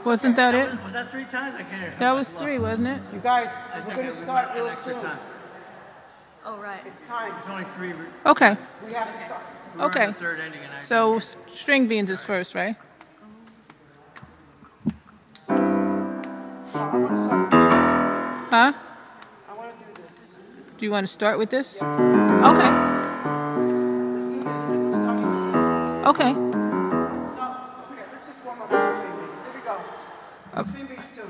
Wasn't that it? Was that 3 times? I can't remember. That was 3, wasn't it? You guys, I we're think going it to was start an real extra soon. time. Oh, right. It's time. It's only 3. Okay. We have to start. We were Okay. in the 3rd ending and I. So string beans is first, right? I want to start. Huh? I want to do this. Do you want to start with this? Okay. Let's do this. We're starting with this. Okay. No, okay, let's just warm up with the string beans. Here we go. String beans tune.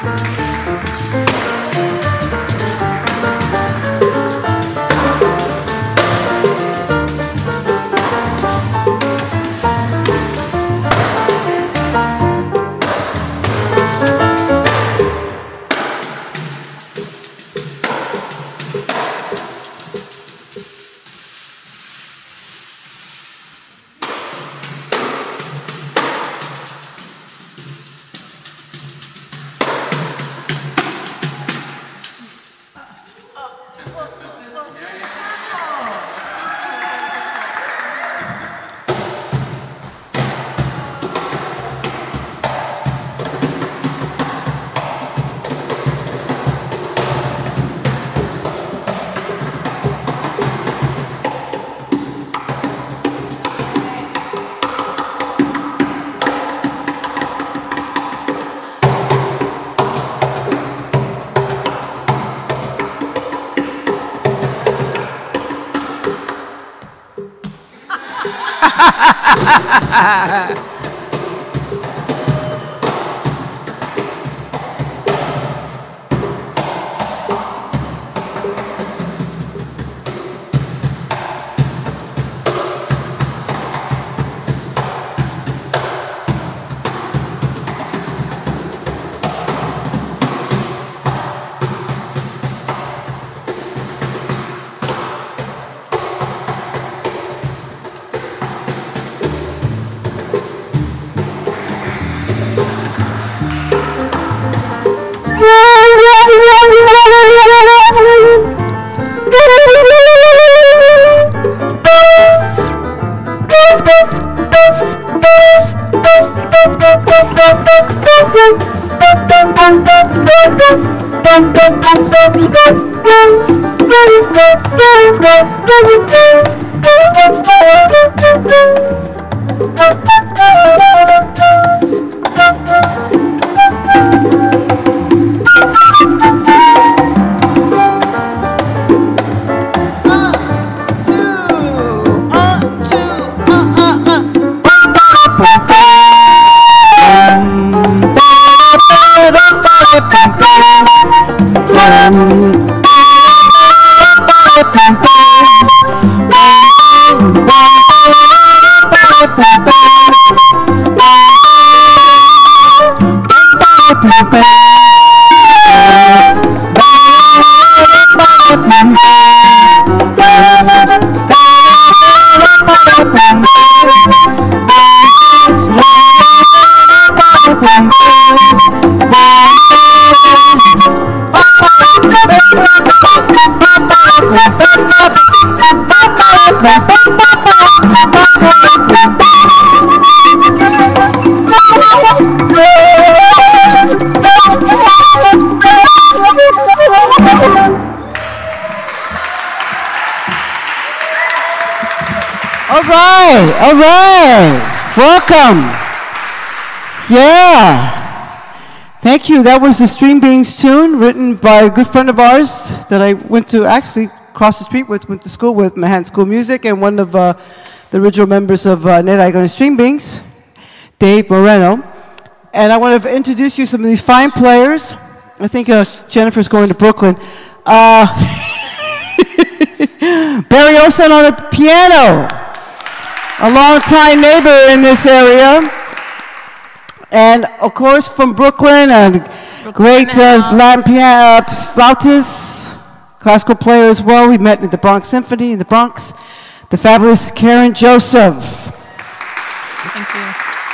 All right. Welcome. Yeah. Thank you. That was the String Beans tune written by a good friend of ours that I went to actually cross the street with, went to school with, Manhattan School of Music, and one of the original members of Ned Icon and String Beans, Dave Moreno. And I want to introduce you to some of these fine players. I think Jennifer's going to Brooklyn. Barry Olson on the piano. A long-time neighbor in this area. And, of course, from Brooklyn, a great Latin piano flautist, classical player as well. We met at the Bronx Symphony in the Bronx. The fabulous Karen Joseph. Thank you.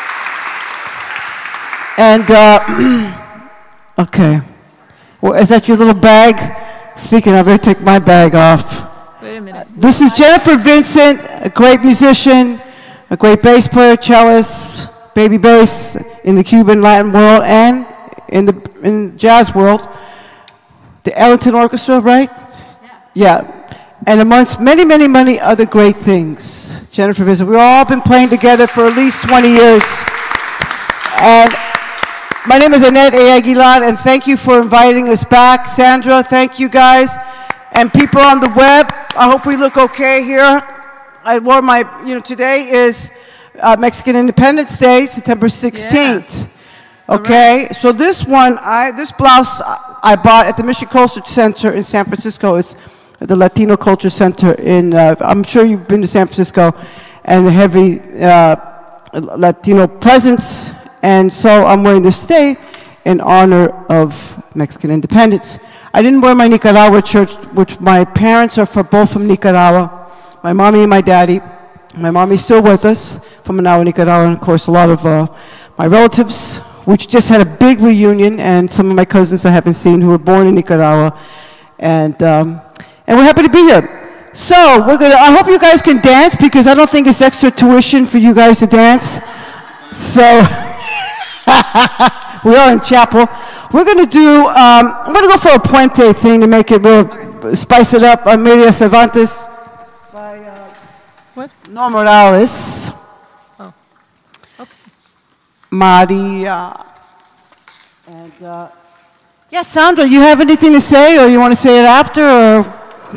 And, okay. Well, is that your little bag? Speaking of, I better take my bag off. Wait a minute. This is Jennifer Vincent, a great musician, a great bass player, cellist, baby bass in the Cuban Latin world and in the jazz world. The Ellington Orchestra, right? Yeah. And amongst many, many, many other great things. Jennifer Vincent, we've all been playing together for at least 20 years. And my name is Annette A. Aguilar, and thank you for inviting us back. Sandra, thank you guys. And people on the web, I hope we look okay here. I wore my, today is Mexican Independence Day, September 16th. Okay, so this one, this blouse I bought at the Mission Culture Center in San Francisco. It's the Latino Culture Center in, I'm sure you've been to San Francisco, and a heavy Latino presence. And so I'm wearing this today in honor of Mexican independence. I didn't wear my Nicaragua shirt, which my parents are both from Nicaragua, my mommy and my daddy. My mommy's still with us from Managua, Nicaragua, and of course a lot of my relatives, which just had a big reunion, and some of my cousins I haven't seen who were born in Nicaragua, and we're happy to be here. So I hope you guys can dance, because I don't think it's extra tuition for you guys to dance. So we are in chapel. We're going to do, I'm going to go for a Puente thing to make it real, spice it up. Maria Cervantes by What? Norma Morales. Oh, okay. Maria. And, yeah, Sandra, you have anything to say, or you want to say it after, or?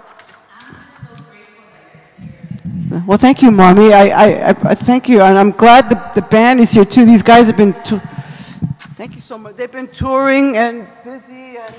Well, thank you, Mommy. I thank you, and I'm glad the band is here, too. These guys have been, thank you so much. They've been touring and busy, and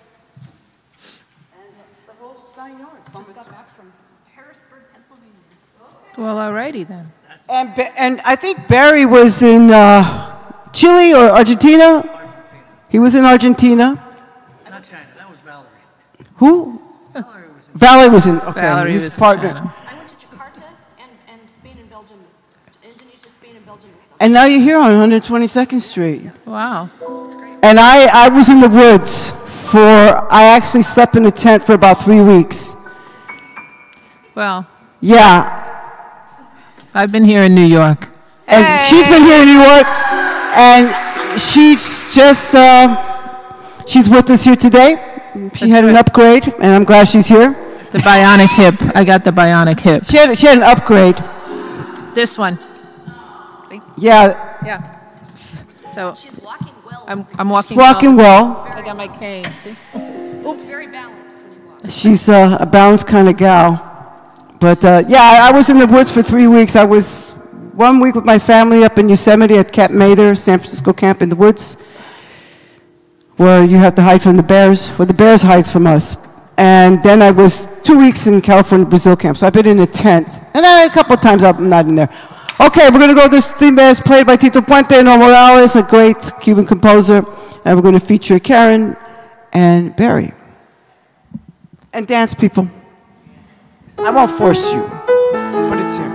the whole 9 yards. Just got back from Harrisburg, Pennsylvania. Well, alrighty then. And I think Barry was in Chile or Argentina? Argentina. He was in Argentina. Not China. That was Valerie. Who? Valerie was in. Valerie was in, okay, Valerie his was in partner. China. I went to Jakarta and Spain and Belgium. Indonesia, Spain, and Belgium this summer. And now you're here on 122nd Street. Wow. It's great. And I was in the woods I actually slept in a tent for about 3 weeks. Well, Yeah, I've been here in New York. and she's been here in New York, and she's just, she's with us here today. She had an right. upgrade, and I'm glad she's here. The bionic hip. I got the bionic hip. She had an upgrade. This one. Yeah, Yeah. So She's walking well. I'm walking. walking well. I got my cane. See? Oops. Very balanced when you walk. She's a balanced kind of gal. But yeah, I was in the woods for 3 weeks. I was 1 week with my family up in Yosemite at Camp Mather, San Francisco camp in the woods, where you have to hide from the bears, where the bears hides from us. And then I was 2 weeks in California, Brazil camp. So I've been in a tent. And a couple of times I'm not in there. Okay, we're going to go. This theme is played by Tito Puente Norma Morales, a great Cuban composer. And we're going to feature Karen and Barry. And dance, people. I won't force you, but it's here.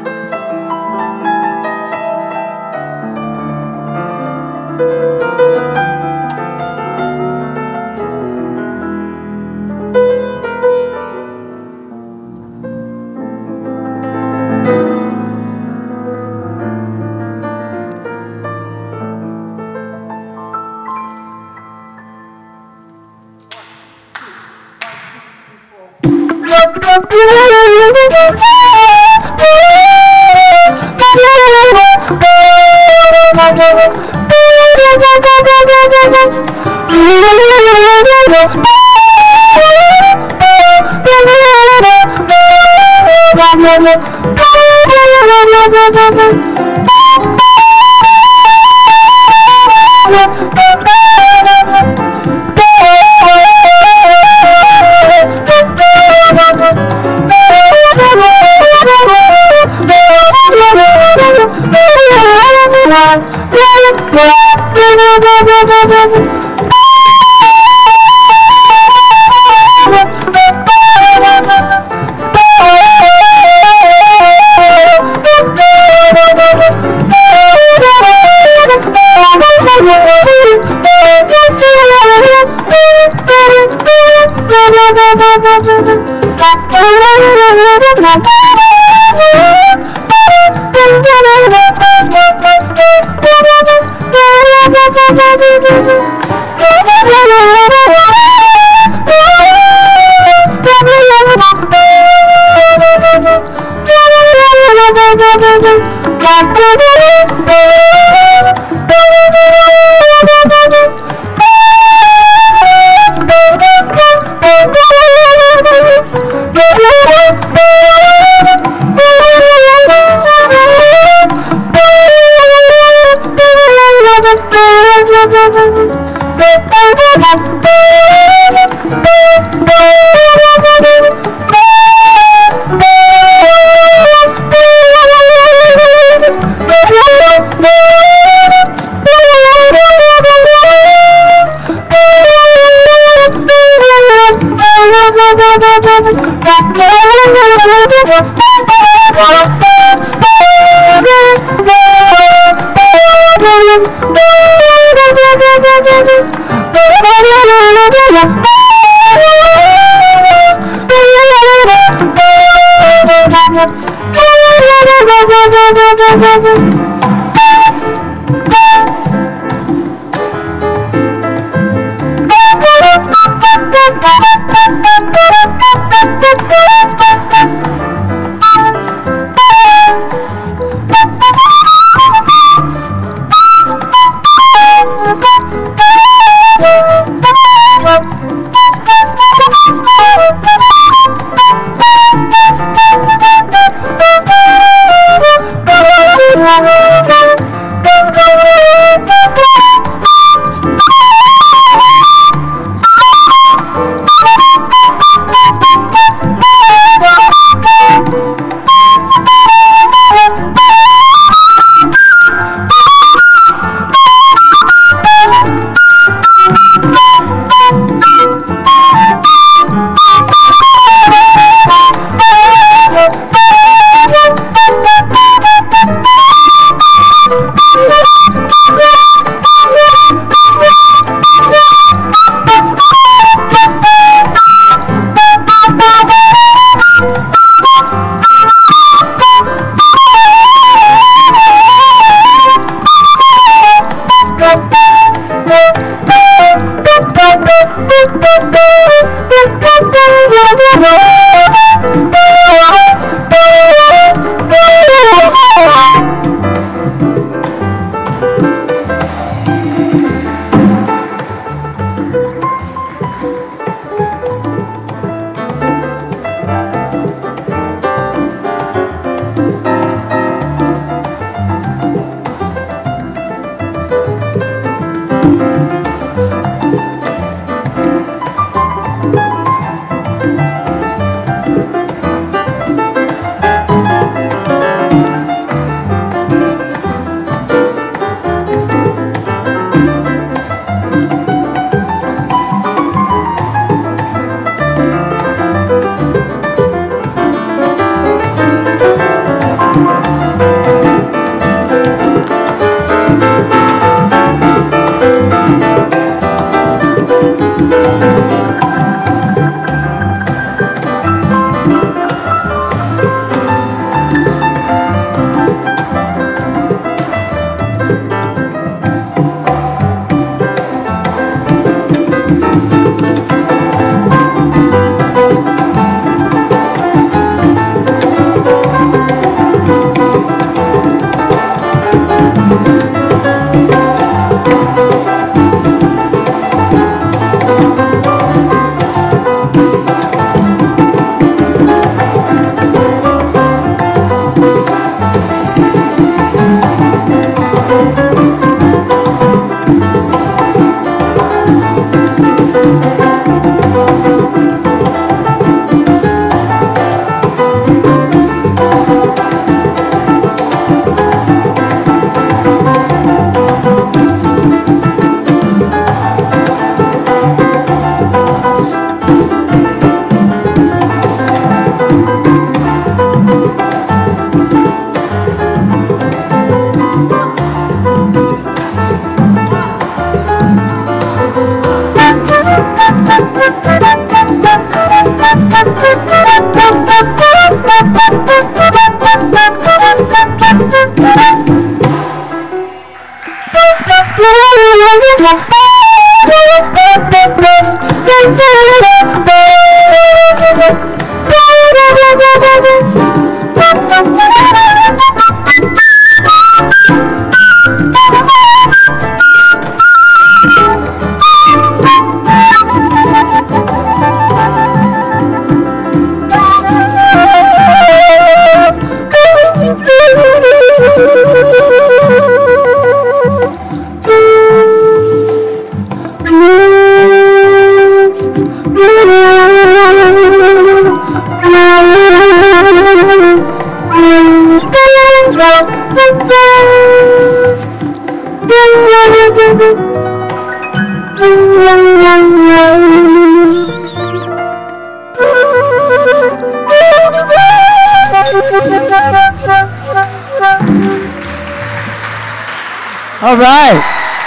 All right.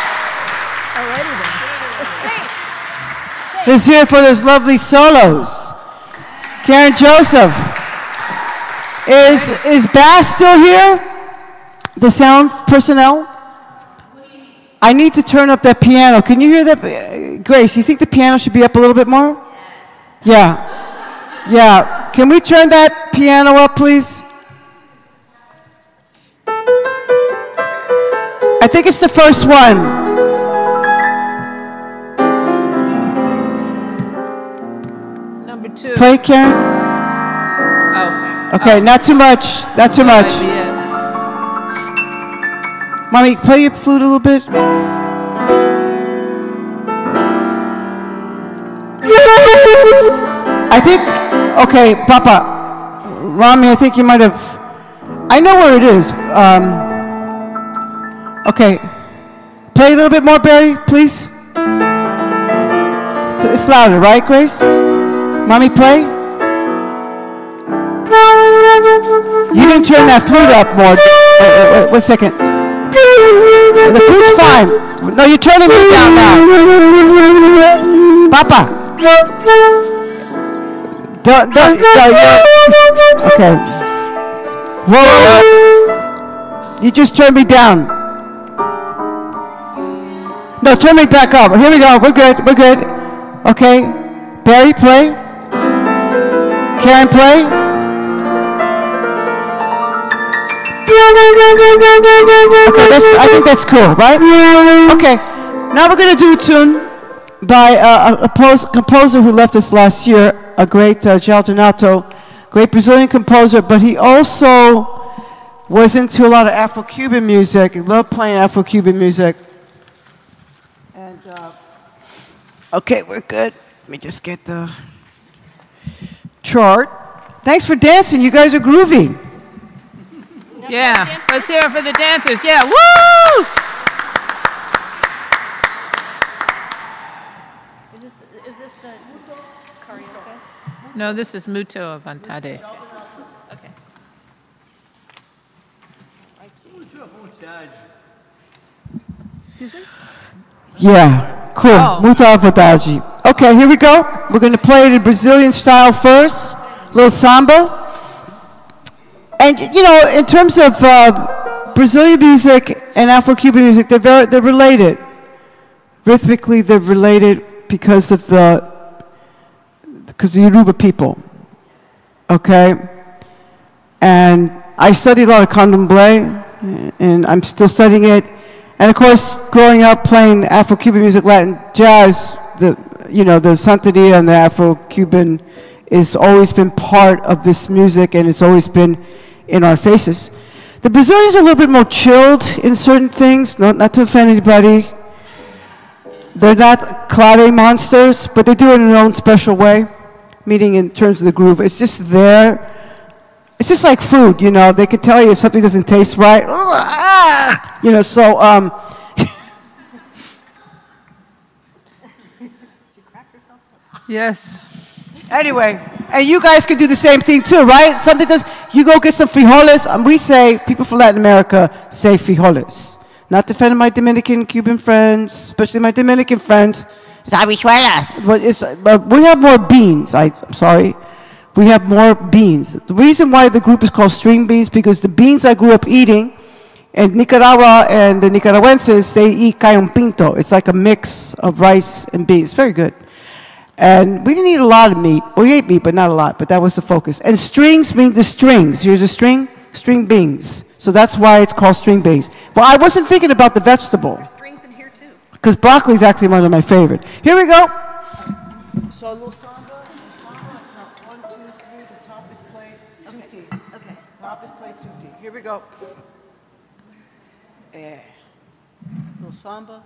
Let's hear it for those lovely solos. Karen Joseph. Is Bass still here? The sound personnel? I need to turn up that piano. Can you hear that? Grace, you think the piano should be up a little bit more? Yeah. Yeah. Can we turn that piano up, please? I think it's the first one. Number 2. Play, Karen. Oh. Okay, not too much. Not too much. Might be it. Mommy, play your flute a little bit. I think, okay, Papa, Rami, I think you might have, I know where it is. Okay, play a little bit more, Barry, please. It's louder, right, Grace? Mommy, play. You didn't turn that flute up more. Wait 1 second. The flute's fine. No, you're turning me down now. Papa. Okay. Whoa. You just turned me down. No, turn me back up. Here we go. We're good. We're good. Okay. Barry, play. Karen, play. Okay, I think that's cool, right? Okay, now we're going to do a tune by a composer who left us last year, a great João Donato, great Brazilian composer, but he also was into a lot of Afro-Cuban music. He loved playing Afro-Cuban music. And, okay, we're good. Let me just get the chart. Thanks for dancing. You guys are groovy. Yeah, let's hear it for the dancers. Yeah, woo! Is this the karaoke? No, this is Muto Avantade. Okay. Yeah, cool. Oh. Muito à vontade. Okay, here we go. We're going to play the Brazilian style first, little samba. And you know, in terms of Brazilian music and Afro-Cuban music, they're related. Rhythmically, they're related because of the Yoruba people. Okay, and I studied a lot of candomblé, and I'm still studying it. And of course, growing up playing Afro-Cuban music, Latin jazz, the Santeria and the Afro-Cuban has always been part of this music, and it's always been in our faces. The Brazilians are a little bit more chilled in certain things, not to offend anybody. They're not clave monsters, but they do it in their own special way, meaning in terms of the groove. It's just there. It's just like food, you know. They can tell you if something doesn't taste right. You know, so Yes. anyway, and you guys can do the same thing too, right? Something does, you go get some frijoles, and we say, people from Latin America say frijoles. Not defending my Dominican, Cuban friends, especially my Dominican friends. It's habichuelas. But we have more beans, I'm sorry. We have more beans. The reason why the group is called String Beans, because the beans I grew up eating, in Nicaragua and the Nicaraguenses, they eat cayon pinto. It's like a mix of rice and beans. Very good. And we didn't eat a lot of meat. We ate meat, but not a lot, but that was the focus. And strings mean the strings. Here's a string, string beans. So that's why it's called string beans. Well, I wasn't thinking about the vegetable. There's strings in here too. Because broccoli is actually one of my favorite. Here we go. So a little samba, count 1, 2, 3, the top is played, tutti. Okay. Top is played, tutti. Here we go. Little samba.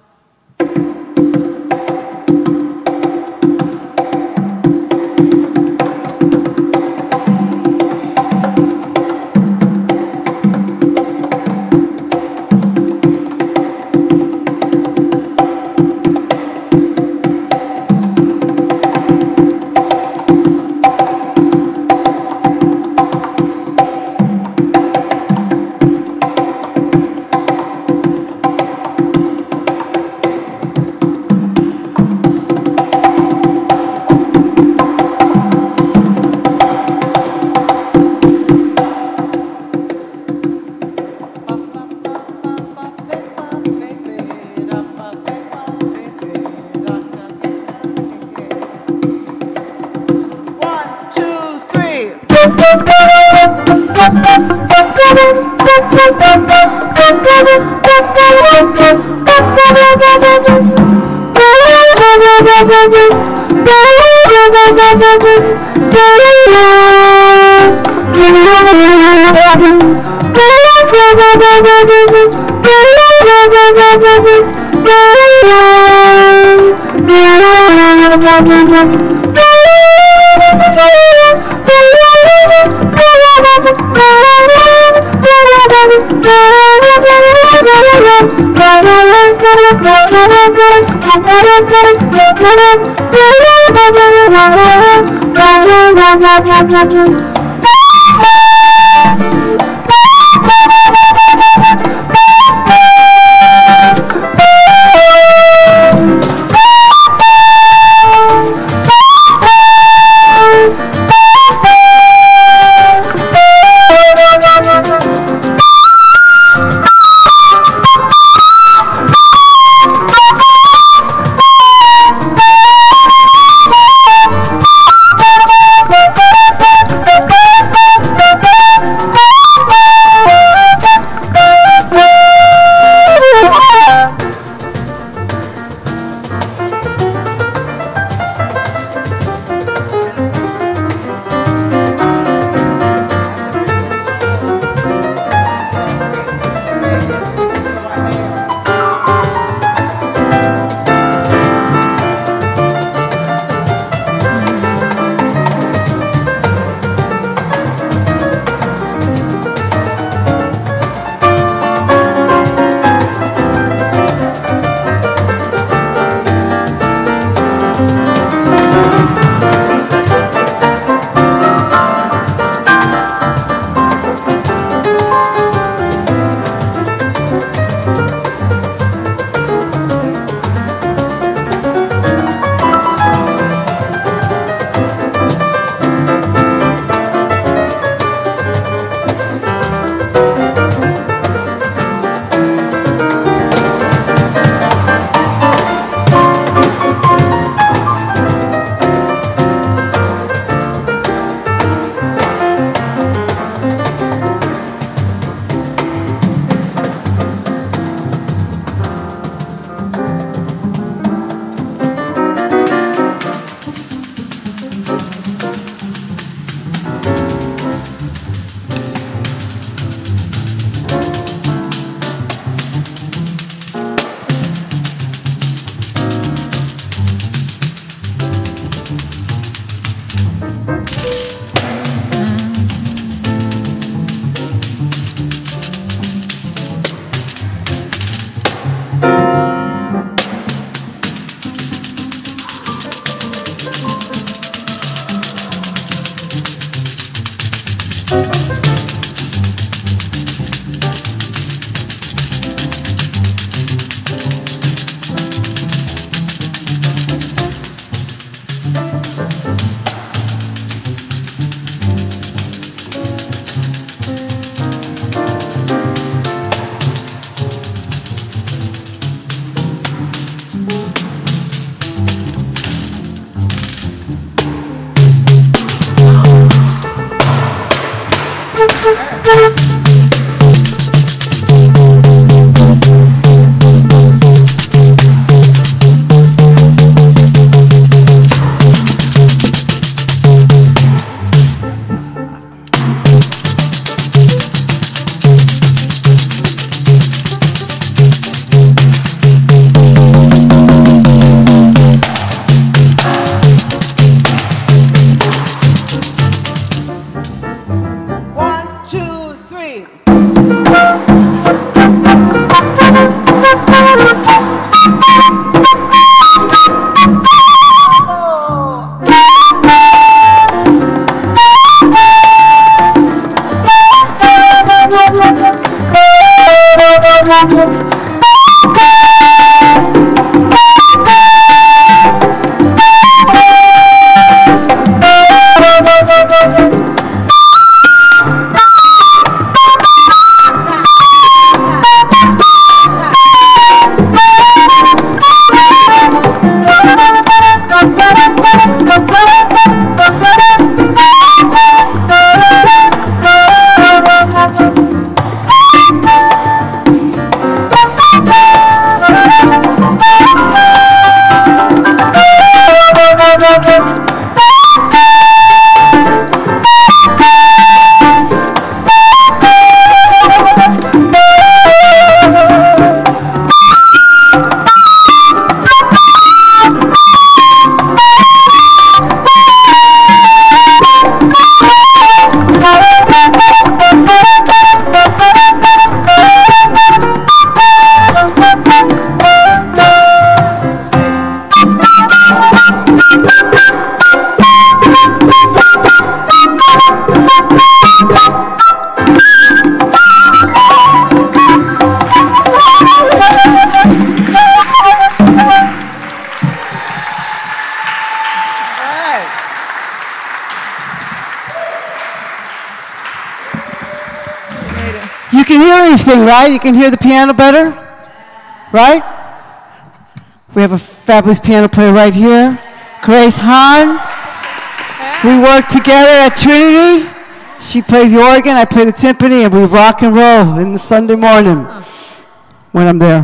You can hear anything, right? You can hear the piano better, right? We have a fabulous piano player right here, Grace Hahn. We work together at Trinity. She plays the organ, I play the timpani, and we rock and roll in the Sunday morning when I'm there.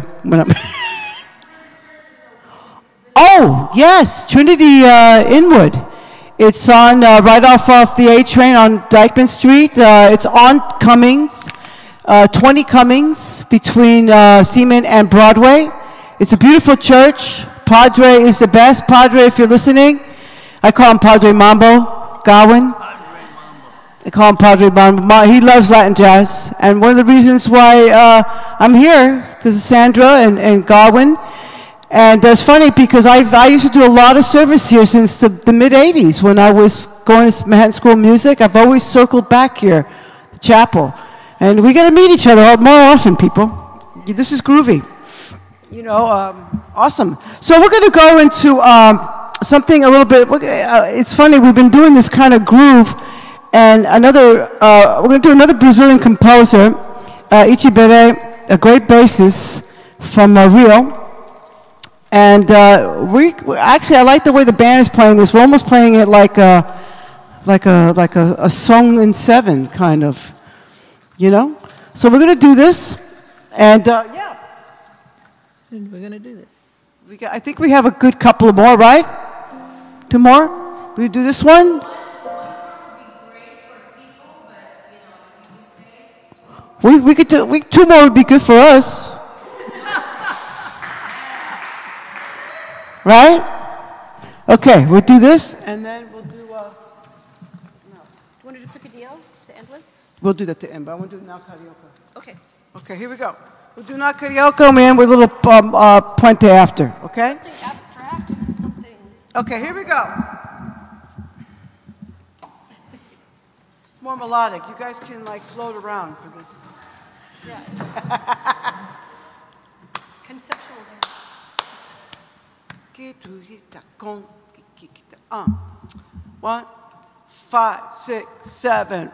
Oh, yes, Trinity Inwood. It's on right off the A train on Dykeman Street. It's on Cummings. 20 Cummings between Seaman and Broadway. It's a beautiful church. Padre is the best. Padre, if you're listening, I call him Padre Mambo Gowan. I call him Padre Mambo. He loves Latin jazz. And one of the reasons why I'm here, because of Sandra and Gowan. And it's funny because I used to do a lot of service here since the mid-'80s when I was going to Manhattan School of Music. I've always circled back here, the chapel. And we got to meet each other more often, people. This is groovy. You know, awesome. So we're going to go into something a little bit, it's funny, we've been doing this kind of groove, and we're going to do another Brazilian composer, Ichibere, a great bassist from Rio. And actually, I like the way the band is playing this. We're almost playing it like a song in seven, kind of. You know? So we're going to do this, and yeah. And we're going to do this. I think we have a good couple more, right? Two more? We do this one? We could do, two more would be good for us. Right? Okay, we'll do this, and then we'll do, Do you want to do Picadillo to end with? we'll do that to end, but I want to do now karaoke. Okay. Okay, here we go. We'll do now karaoke, man, with a little puente after, okay? Something abstract and something. Okay, here we go. It's more melodic. You guys can, like, float around for this. Yeah, it's conceptual dance. 1, 5, 6, 7.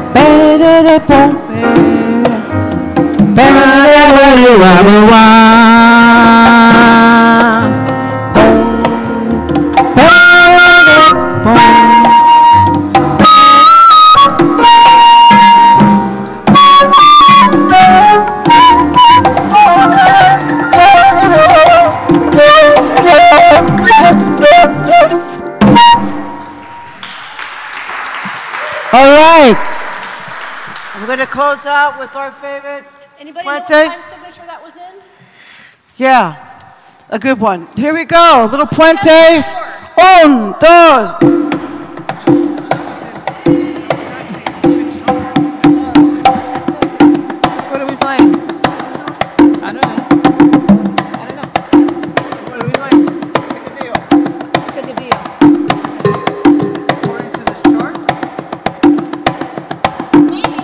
All right. I'm going to close out with our favorite. Anybody know what Puente? time signature that was in? Yeah, a good one. Here we go. Little Puente. Un, dos. That was actually 600. What are we playing? I don't know. I don't know. What are we doing? Pick a deal. Pick a deal. According to this chart, Maybe.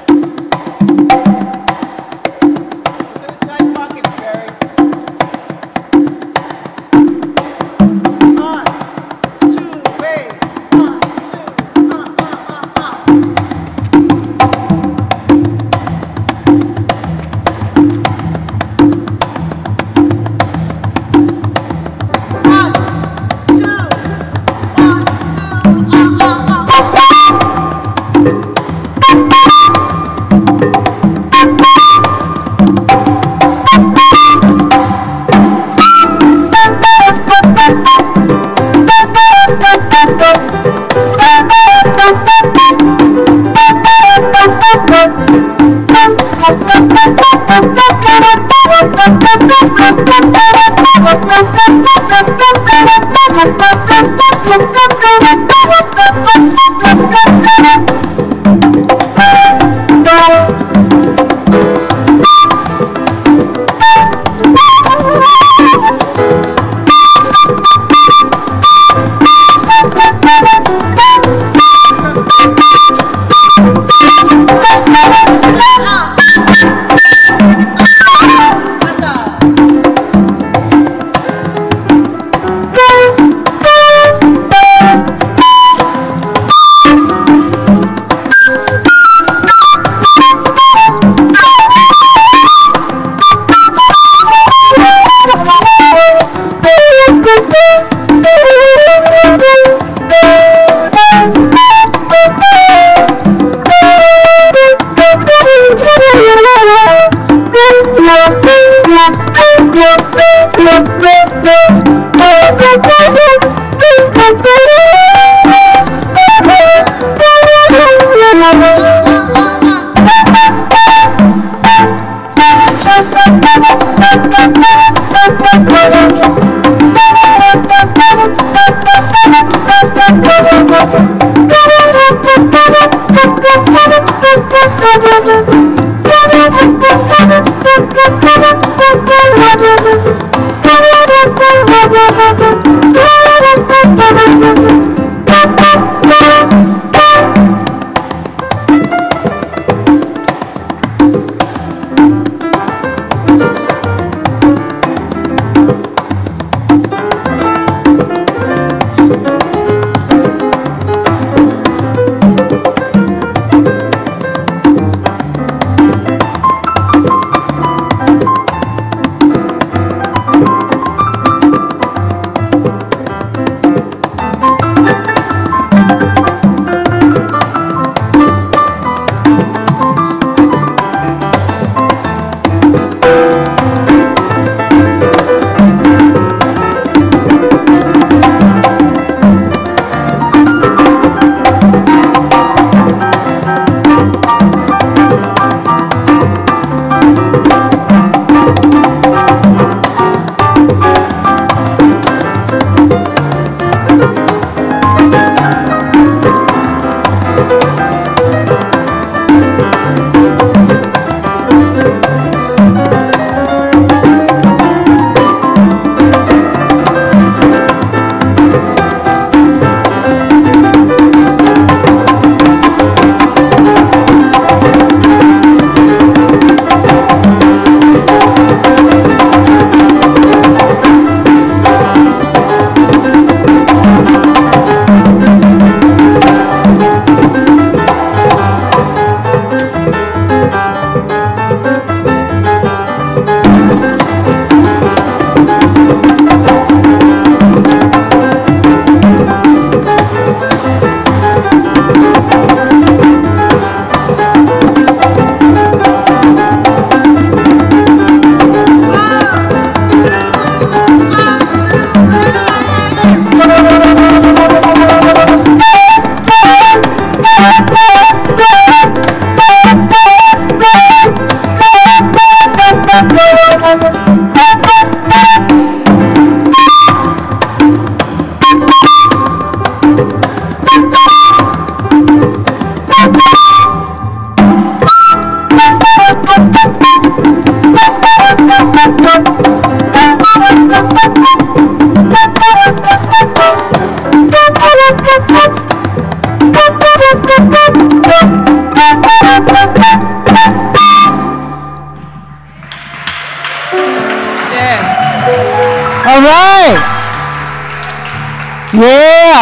look at the side pocket, Barry. One, two, ways.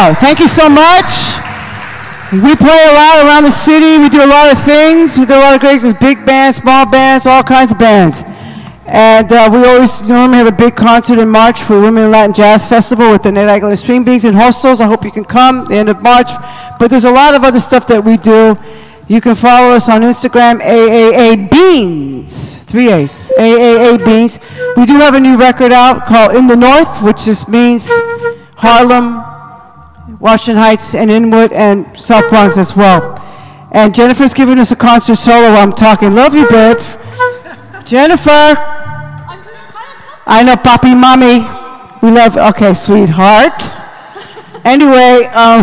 Yeah, thank you so much. We play a lot around the city. We do a lot of things. We do a lot of great things, big bands, small bands, all kinds of bands. And we always normally have a big concert in March for Women in Latin Jazz Festival with the Ned Aguilar String Beans and Hostels. I hope you can come the end of March. But there's a lot of other stuff that we do. You can follow us on Instagram, AAA Beans, 3 A's, AAA Beans. We do have a new record out called In the North, which just means Harlem, Washington Heights, and Inwood, and South Bronx as well. And Jennifer's giving us a concert solo while I'm talking. Love you, babe. Jennifer. I know, papi, mommy. We love, okay, sweetheart. Anyway,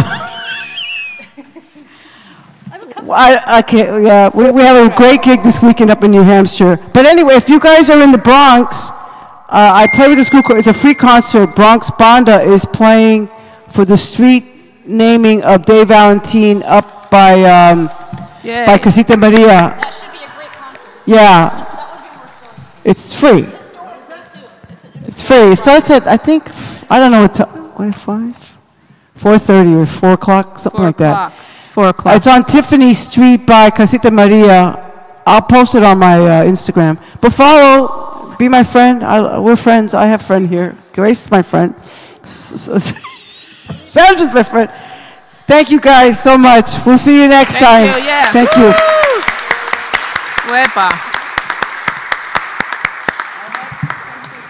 yeah, we have a great gig this weekend up in New Hampshire. But anyway, if you guys are in the Bronx, I play with the school. It's a free concert. Bronx Banda is playing for the street naming of Dave Valentine up by Casita Maria. That should be a great concert. Yeah, That would be worth going to. it's free. The store is that too. It's free. It starts at, I think, I don't know what time, 5? 4:30 or 4 o'clock, something like that. 4 o'clock. It's on Tiffany Street by Casita Maria. I'll post it on my Instagram. But follow, be my friend. We're friends. I have a friend here. Grace is my friend. Sandra's my friend. Thank you guys so much. We'll see you next time. Thank you, yeah. Thank you. Wepa.